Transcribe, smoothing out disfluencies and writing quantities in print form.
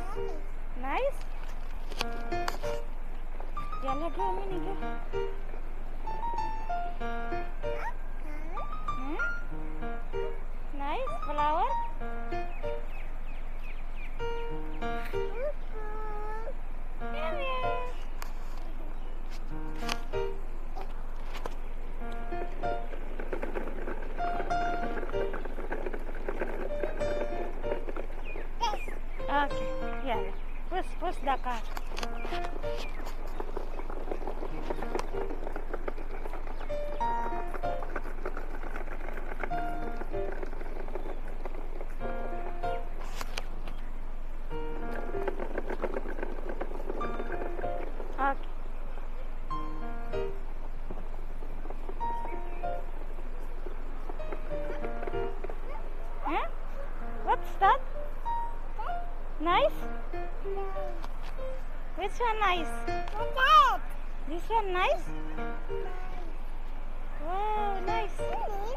Nice? Yalla, go, Minnie, go. Nice flower. Okay, yeah. Push the car. Okay. Huh? What's that? Nice? Which one nice? This one nice? Wow, nice.